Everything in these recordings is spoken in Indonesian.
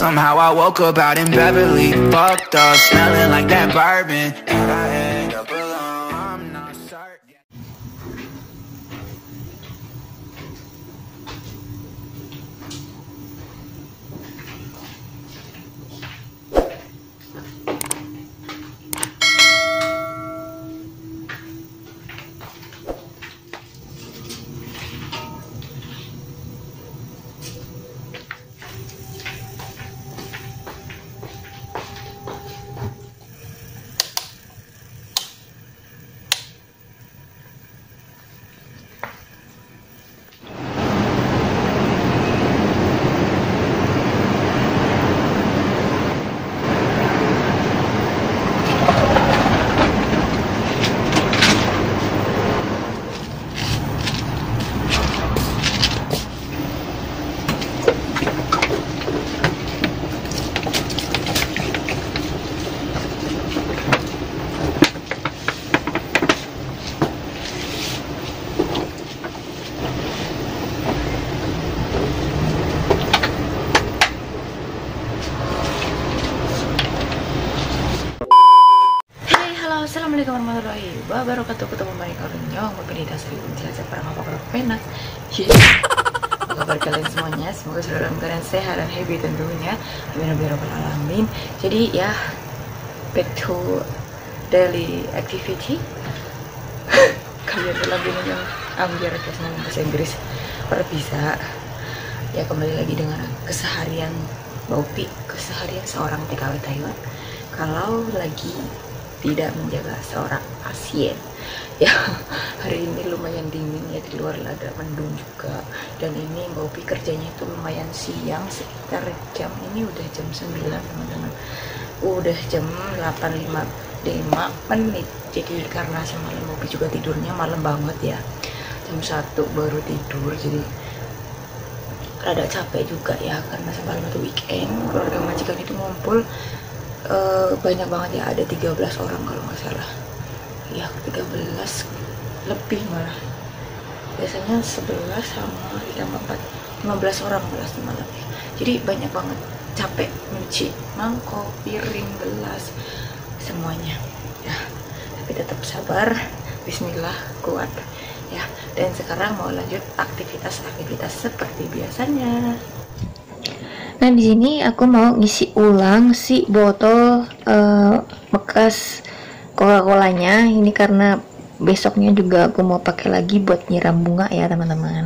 Somehow I woke up out in Beverly, fucked up, smelling like that bourbon. And I end up alone, I'm not certain. Assalamualaikum warahmatullahi wabarakatuh. Ketemu balik orang berbeda sering menjelaskan para ngapa penak. Apa kabar kalian semuanya? Semoga selalu dalam keadaan sehat dan happy tentunya. Amin ya rabbal alamin. Jadi ya, back to daily activity. Kalian telah yang ambil kesan bahasa Inggris bisa. Ya, kembali lagi dengan keseharian Baupi, keseharian seorang TKW Taiwan. Kalau lagi tidak menjaga seorang pasien ya, hari ini lumayan dingin ya, di luar ada mendung juga, dan ini Mbak Upi kerjanya itu lumayan siang, sekitar jam ini udah jam 9 teman-teman, udah jam 8.55, jadi karena semalam Mbak Upi juga tidurnya malam banget ya, jam 1 baru tidur, jadi rada capek juga ya, karena semalam itu weekend, keluarga majikan itu ngumpul. Banyak banget ya, ada 13 orang kalau nggak salah ya, 13 lebih malah, biasanya 11 sama ditambah 4, 15 orang malah semalam ya. Jadi banyak banget, capek nyuci mangkok, piring, gelas, semuanya ya, tapi tetap sabar, bismillah, kuat ya. Dan sekarang mau lanjut aktivitas seperti biasanya. Nah, di sini aku mau ngisi ulang si botol bekas Coca-Colanya ini, karena besoknya juga aku mau pakai lagi buat nyiram bunga ya teman-teman.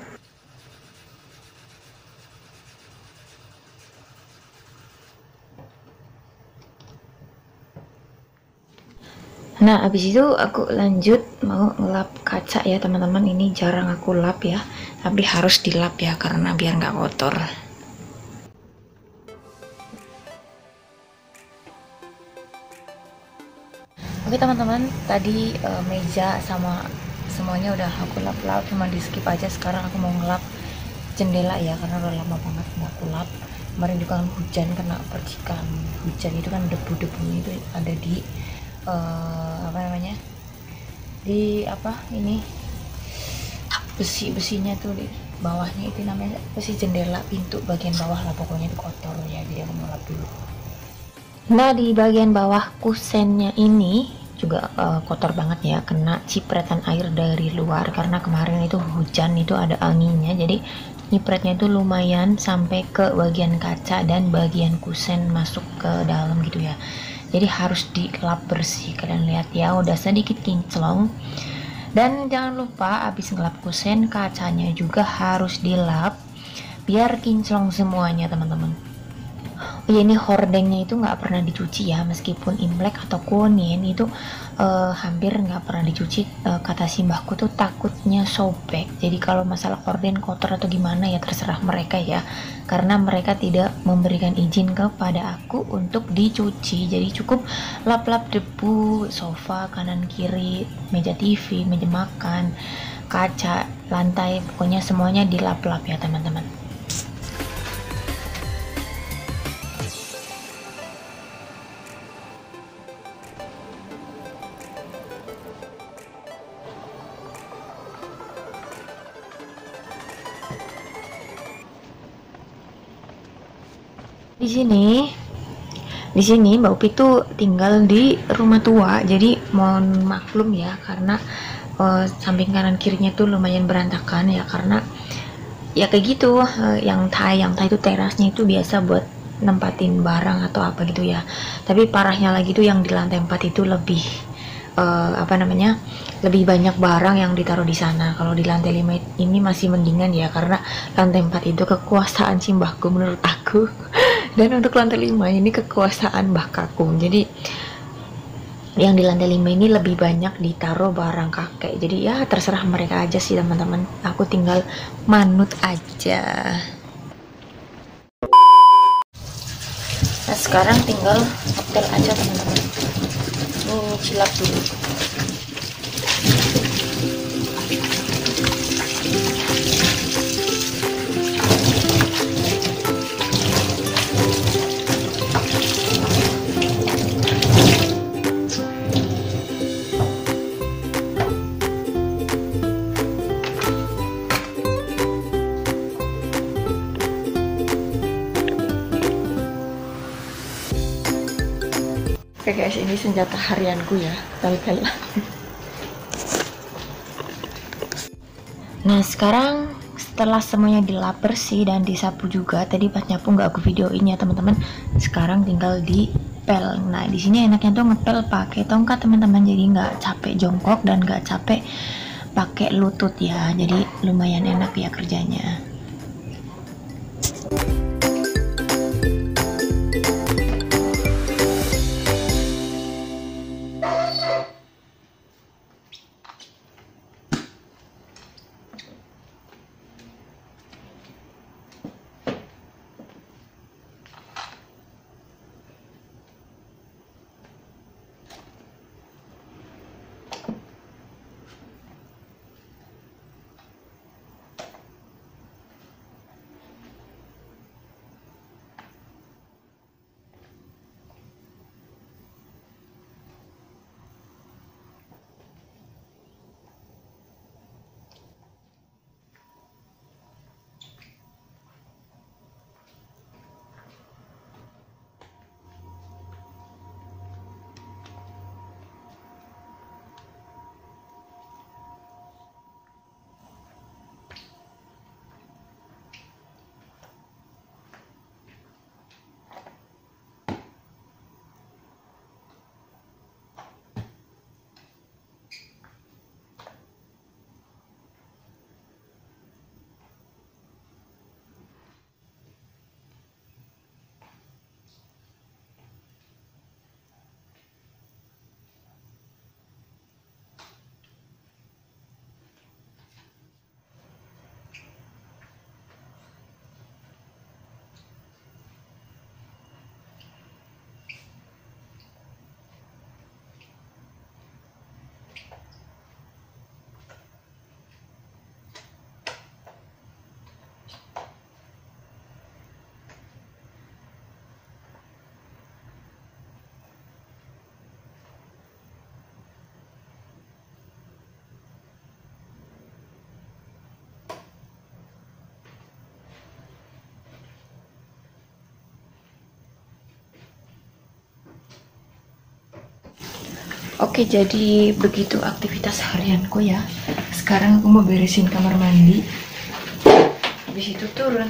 Nah, habis itu aku lanjut mau ngelap kaca ya teman-teman. Ini jarang aku lap ya, tapi harus dilap ya, karena biar nggak kotor. Oke teman-teman, tadi meja sama semuanya udah aku lap-lap, cuma di skip aja. Sekarang aku mau ngelap jendela ya, karena udah lama banget nggak aku lap. Kemarin juga kan hujan, kena percikan hujan itu kan, debu-debunya itu ada di apa namanya, di apa ini, besi-besinya tuh di bawahnya, itu namanya besi jendela, pintu bagian bawah lah pokoknya, itu kotor ya, jadi aku mau lap dulu. Nah, di bagian bawah kusennya ini juga kotor banget ya, kena cipratan air dari luar, karena kemarin itu hujan, itu ada anginnya, jadi nyipretnya itu lumayan sampai ke bagian kaca dan bagian kusen masuk ke dalam gitu ya. Jadi harus dilap bersih, kalian lihat ya, udah sedikit kinclong. Dan jangan lupa abis ngelap kusen, kacanya juga harus dilap biar kinclong semuanya teman-teman. Oh ya, ini hordengnya itu nggak pernah dicuci ya, meskipun Imlek atau Kunin itu hampir nggak pernah dicuci. Kata simbahku tuh takutnya sobek, jadi kalau masalah horden kotor atau gimana ya terserah mereka ya, karena mereka tidak memberikan izin kepada aku untuk dicuci. Jadi cukup lap-lap debu sofa kanan kiri, meja TV, meja makan, kaca, lantai, pokoknya semuanya dilap-lap ya teman-teman. Di Di sini Mbak Upi tuh tinggal di rumah tua, jadi mohon maklum ya karena samping kanan kirinya tuh lumayan berantakan ya, karena ya kayak gitu. Yang Thai itu terasnya itu biasa buat nempatin barang atau apa gitu ya. Tapi parahnya lagi tuh yang di lantai 4 itu lebih lebih banyak barang yang ditaruh di sana. Kalau di lantai 5 ini masih mendingan ya, karena lantai 4 itu kekuasaan si mbahku menurut aku. Dan untuk lantai 5 ini kekuasaan mbah kakung. Jadi yang di lantai 5 ini lebih banyak ditaruh barang kakek. Jadi ya terserah mereka aja sih teman-teman. Aku tinggal manut aja. Nah sekarang tinggal hotel aja teman-teman. Ini cilap dulu. Oke guys, ini senjata harianku ya, kali-kali. Nah sekarang setelah semuanya dilap bersih dan disapu juga, tadi pas nyapu nggak aku videoin ya teman-teman. Sekarang tinggal dipel. Nah di sini enaknya tuh ngepel pakai tongkat teman-teman, jadi nggak capek jongkok dan nggak capek pakai lutut ya. Jadi lumayan enak ya kerjanya. Oke, jadi begitu aktivitas harianku ya. Sekarang aku mau beresin kamar mandi. Habis itu turun.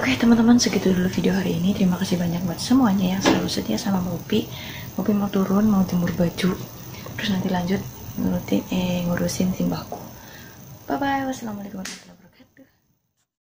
Oke teman-teman, segitu dulu video hari ini. Terima kasih banyak buat semuanya yang selalu setia sama Poppy. Poppy mau turun, mau jemur baju, terus nanti lanjut ngurusin simbahku. Bye bye, wassalamualaikum warahmatullahi wabarakatuh.